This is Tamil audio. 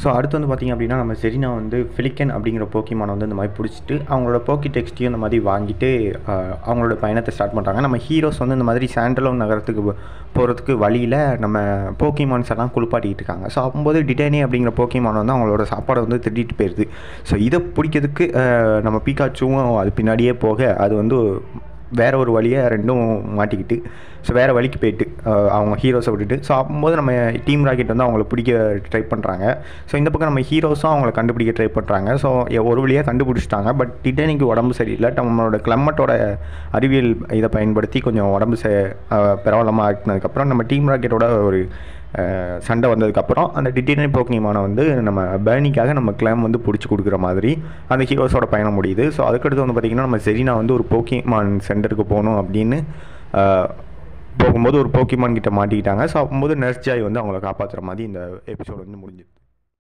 ஸோ அடுத்து வந்து பார்த்திங்க அப்படின்னா நம்ம செரீனா வந்து ஃபிலிக்கன் அப்படிங்கிற போக்கிமானை வந்து இந்த மாதிரி பிடிச்சிட்டு அவங்களோட போக்கி டெக்ஸ்ட்டையும் இந்த மாதிரி வாங்கிட்டு அவங்களோட பயணத்தை ஸ்டார்ட் பண்ணுறாங்க. நம்ம ஹீரோஸ் வந்து இந்த மாதிரி சாண்டலோன் நகரத்துக்கு போகிறதுக்கு வழியில் நம்ம போக்கிமான்ஸ் எல்லாம் குளிப்பாட்டிக்கிட்டு இருக்காங்க. ஸோ அப்போது டிடைனி அப்படிங்கிற போக்கிமான் வந்து அவங்களோட சாப்பாடை வந்து திருடிட்டு போயிடுது. ஸோ இதை பிடிக்கிறதுக்கு நம்ம பீகாச்சுவும் அது பின்னாடியே போக அது வந்து வேறு ஒரு வழியை ரெண்டும் மாட்டிக்கிட்டு ஸோ வேறு வழிக்கு போயிட்டு அவங்க ஹீரோஸை விட்டுட்டு ஸோ அப்போது நம்ம டீம் ராக்கெட் வந்து அவங்கள பிடிக்க ட்ரை பண்ணுறாங்க. ஸோ இந்த பக்கம் நம்ம ஹீரோஸும் அவங்கள கண்டுபிடிக்க ட்ரை பண்ணுறாங்க. ஸோ ஒரு வழியாக கண்டுபிடிச்சிட்டாங்க. பட் டிடைனிக்கு உடம்பு சரியில்லை. நம்மளோட கிளைமேட்டோட அறிவியல் இதை பயன்படுத்தி கொஞ்சம் உடம்பு பிரபலமாக ஆக்கினதுக்கப்புறம் நம்ம டீம் ராக்கெட்டோட ஒரு சண்டை வந்ததுக்கப்புறம் அந்த டிடைனி போக்கிமானை வந்து நம்ம பேர்னிக்காக நம்ம கிளைம் வந்து பிடிச்சி கொடுக்குற மாதிரி அந்த ஹீரோஸோட பயணம் முடியுது. ஸோ அதுக்கடுத்து வந்து பார்த்திங்கன்னா நம்ம செரீனா வந்து ஒரு போக்கிமான் சென்டருக்கு போகணும் அப்படின்னு போகும்போது ஒரு போக்கிமான் கிட்ட மாட்டிக்கிட்டாங்க. ஸோ அப்போது நர்ஸ் ஜாய் வந்து அவங்கள காப்பாற்றுற மாதிரி இந்த எபிசோடு வந்து முடிஞ்சுது.